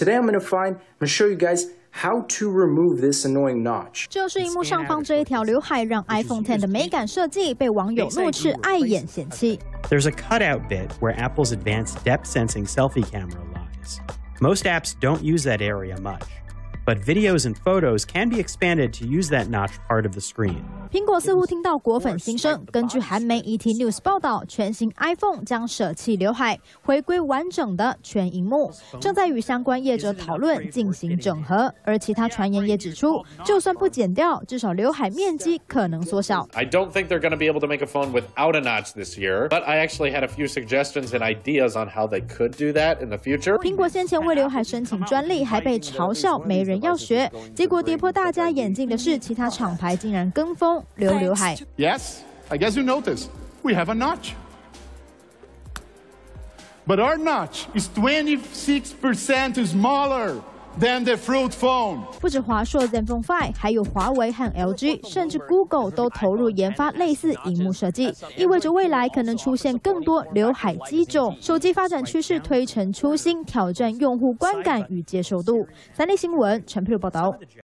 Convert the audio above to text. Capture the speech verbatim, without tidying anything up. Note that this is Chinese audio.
today I'm going to find, I'm going to show you guys how to remove this annoying notch. 就是荧幕上方这一条刘海，让 iPhone X 的美感设计被网友怒斥碍眼嫌弃。 There's a cutout bit where Apple's advanced depth sensing selfie camera lies. Most apps don't use that area much, but videos and photos can be expanded to use that notch part of the screen. 苹果似乎听到果粉心声，根据韩媒 E T News 报道，全新 iPhone 将舍弃刘海，回归完整的全萤幕，正在与相关业者讨论进行整合。而其他传言也指出，就算不剪掉，至少刘海面积可能缩小。 I don't think they're going to be able to make a phone without a notch this year, but I actually had a few suggestions and ideas on how they could do that in the future. 苹果先前为刘海申请专利，还被嘲笑没人要学。结果跌破大家眼镜的是，其他厂牌竟然跟风。留刘海 Yes, I guess you noticed. We have a notch. But our notch is twenty-six percent smaller than the Fruit phone. 不止华硕 Zenfone five， 还有华为和 L G， 甚至 Google 都投入研发类似萤幕设计，意味着未来可能出现更多刘海机种。手机发展趋势推陈出新，挑战用户观感与接受度。三立新闻陈佩如报道。